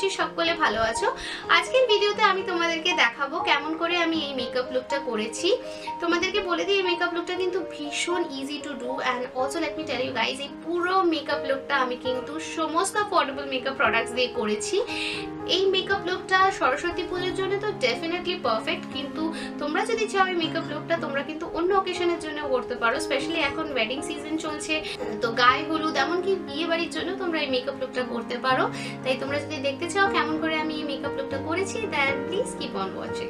করছি সকলে ভালো আছো। আজকের ভিডিওতে আমি তোমাদেরকে দেখাবো কেমন করে আমি এই মেকআপ লুকটা করেছি। তোমাদেরকে বলে দিই এই মেকআপ লুকটা কিন্তু ভীষণ easy to do and also let me tell you guys, এই পুরো মেকআপ লুকটা আমি কিন্তু সমস্ত অ্যাফোর্ডেবল মেকআপ প্রোডাক্টস দিয়ে করেছি। এই মেকআপ লুকটা সরস্বতী পুজোর জন্য তো ডেফিনেটলি পারফেক্ট, কিন্তু তোমরা যদি চাও এই মেকআপ লুকটা তোমরা কিন্তু অন্য অকেশনের জন্য করতে পারো। স্পেশালি এখন ওয়েডিং সিজন চলছে, তো গায়ে হলুদ এমনকি বিয়ে বাড়ির জন্য তোমরা এই মেকআপ লুকটা করতে পারো। তাই তোমরা যদি দেখতে চাও কেমন করে আমি এই মেকআপ লুকটা করেছি, then please keep on watching.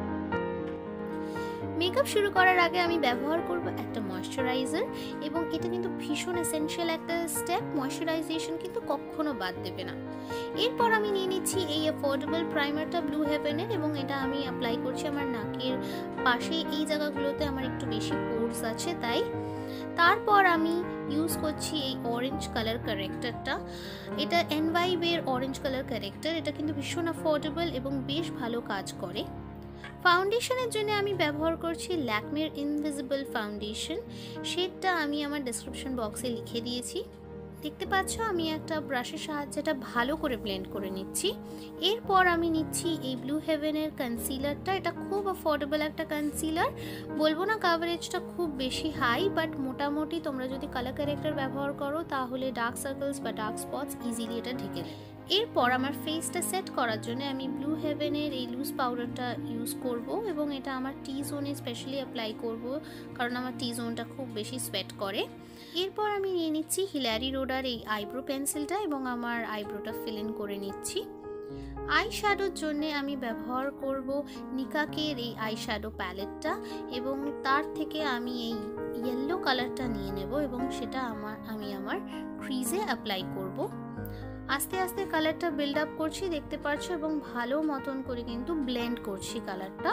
Makeup শুরু করার আগে আমি ব্যবহার করব একটা ময়শ্চারাইজার, এবং এটা কিন্তু ভীষণ এসেনশিয়াল একটা স্টেপ। ময়শ্চারাইজেশন কিন্তু কখনো বাদ দেবে না। এরপর আমি নিয়ে নিচ্ছি এই অ্যাফোর্ডেবল প্রাইমারটা ব্লু হেভেনের, এবং এটা আমি অ্যাপ্লাই করছি আমার নাকের পাশে এই জায়গাগুলোতে আমার একটু বেশি পোরস আছে তাই। তারপর আমি ইউজ করছি এই অরেঞ্জ কালার কারেক্টারটা। এটা NYB এর অরেঞ্জ কালার কারেক্টার। এটা কিন্তু ভীষণ অ্যাফোর্ডেবল এবং বেশ ভালো কাজ করে। ফাউন্ডেশনের জন্য আমি ব্যবহার করছি ল্যাকমের ইনভিজিবল ফাউন্ডেশন। শেডটা আমি আমার ডেসক্রিপশন বক্সে লিখে দিয়েছি। দেখতে পাচ্ছ আমি একটা ব্রাশের সাহায্যে এটা ভালো করে ব্লেন্ড করে নিচ্ছি। এরপর আমি নিচ্ছি এই ব্লু হেভেনের কনসিলারটা। এটা খুব অ্যাফোর্ডেবল একটা কনসিলার, বলবো না কাভারেজটা খুব বেশি হাই, বাট মোটামুটি তোমরা যদি কালার কারেক্টার ব্যবহার করো তাহলে ডার্ক সার্কেলস বা ডার্ক স্পটস ইজিলি এটা ঢেকে দেয়। এরপর আমার ফেসটা সেট করার জন্য আমি ব্লু হেভেনের এই লুজ পাউডারটা ইউজ করব, এবং এটা আমার টি জোনে স্পেশালি অ্যাপ্লাই করব কারণ আমার টি জোনটা খুব বেশি সোয়েট করে। এরপর আমি নিয়ে নিচ্ছি হিলারি রোডার এই আইব্রো পেন্সিলটা, এবং আমার আইব্রোটা ফিল ইন করে নিচ্ছি। আই শ্যাডোর জন্য আমি ব্যবহার করব নিকাকের এই আই শ্যাডো প্যালেটটা, এবং তার থেকে আমি এই ইয়েলো কালারটা নিয়ে নেব এবং সেটা আমি আমার ক্রিজে অ্যাপ্লাই করব। আস্তে আস্তে কালারটা বিল্ড আপ করছি দেখতে পাচ্ছ, এবং ভালো মতন করে কিন্তু ব্লেন্ড করছি কালারটা।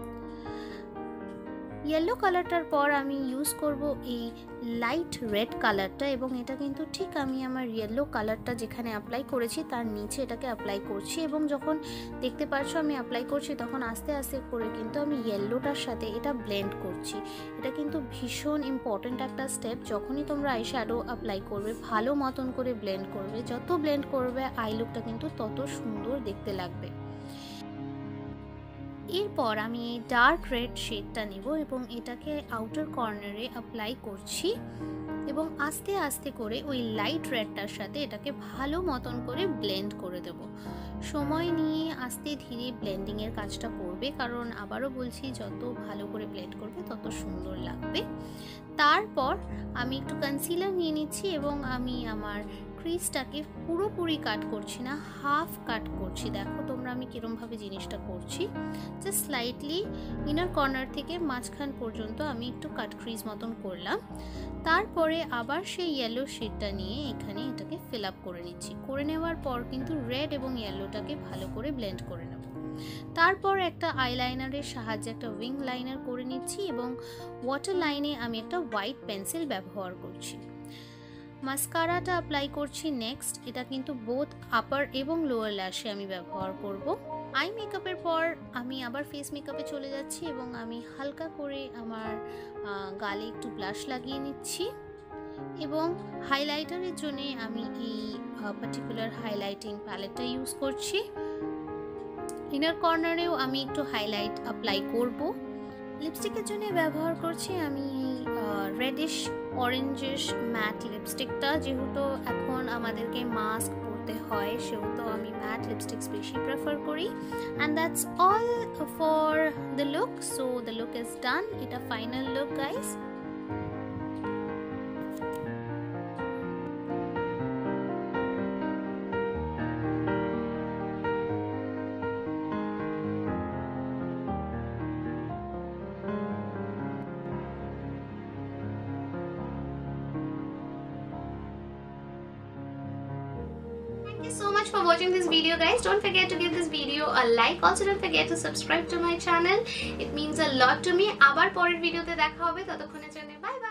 ইয়েলো কালারটার পর আমি ইউজ করব এই লাইট রেড কালারটা, এবং এটা কিন্তু ঠিক আমি আমার ইয়েলো কালারটা যেখানে অ্যাপ্লাই করেছি তার নিচে এটাকে অ্যাপ্লাই করছি, এবং যখন দেখতে পাচ্ছ আমি অ্যাপ্লাই করছি তখন আস্তে আস্তে করে কিন্তু আমি ইয়েলোটার সাথে এটা ব্লেন্ড করছি। এটা কিন্তু ভীষণ ইম্পর্ট্যান্ট একটা স্টেপ। যখনই তোমরা আই শ্যাডো অ্যাপ্লাই করবে ভালো মতন করে ব্লেন্ড করবে। যত ব্লেন্ড করবে আই লুকটা কিন্তু তত সুন্দর দেখতে লাগবে। এরপর আমি এই ডার্ক রেড শেডটা নিব এবং এটাকে আউটার কর্নারে অ্যাপ্লাই করছি, এবং আস্তে আস্তে করে ওই লাইট রেডটার সাথে এটাকে ভালো মতন করে ব্লেন্ড করে দেব। সময় নিয়ে আস্তে ধীরে ব্লেন্ডিংয়ের কাজটা করবে, কারণ আবারও বলছি যত ভালো করে ব্লেন্ড করবে তত সুন্দর লাগবে। তারপর আমি একটু কনসিলার নিয়ে নিচ্ছি, এবং আমি আমার ক্রিজটাকে পুরোপুরি কাট করছি না, হাফ কাট করছি। দেখো তোমরা আমি কিরমভাবে জিনিসটা করছি, জাস্ট স্লাইটলি ইনার কর্নার থেকে মাঝখান পর্যন্ত আমি একটু কাট ক্রিজ মতন করলাম। তারপরে আবার সেই ইয়েলো শেডটা নিয়ে এখানে এটাকে ফিল আপ করে নিচ্ছি। করে নেওয়ার পর কিন্তু রেড এবং ইয়েলোটাকে ভালো করে ব্লেন্ড করে নেব। তারপর একটা আইলাইনারের সাহায্যে একটা উইং লাইনার করে নিচ্ছি, এবং ওয়াটার লাইনে আমি একটা হোয়াইট পেন্সিল ব্যবহার করছি। মাস্কারাটা অ্যাপ্লাই করছি নেক্সট। এটা কিন্তু বোথ আপার এবং লোয়ার ল্যাশে আমি ব্যবহার করব। আই মেকআপের পর আমি আবার ফেস মেকআপে চলে যাচ্ছি, এবং আমি হালকা করে আমার গালে একটু ব্লাশ লাগিয়ে নিচ্ছি, এবং হাইলাইটারের জন্য আমি এই পার্টিকুলার হাইলাইটিং প্যালেটটা ইউজ করছি। ইনার কর্নারেও আমি একটু হাইলাইট অ্যাপ্লাই করব। লিপস্টিকের জন্য ব্যবহার করছি আমি রেডিশ অরেঞ্জিশ ম্যাট লিপস্টিকটা। যেহেতু এখন আমাদেরকে মাস্ক পরতে হয় সেহেতু আমি ম্যাট লিপস্টিক্স বেশি প্রেফার করি। And that's all for the look. So the look is done. এটা final look guys. Thank you so much for watching this video guys. Don't forget to give this video a like. Also don't forget to subscribe to my channel. It means a lot to me. আবার পরের ভিডিওতে দেখা হবে, ততক্ষণের জন্য bye bye.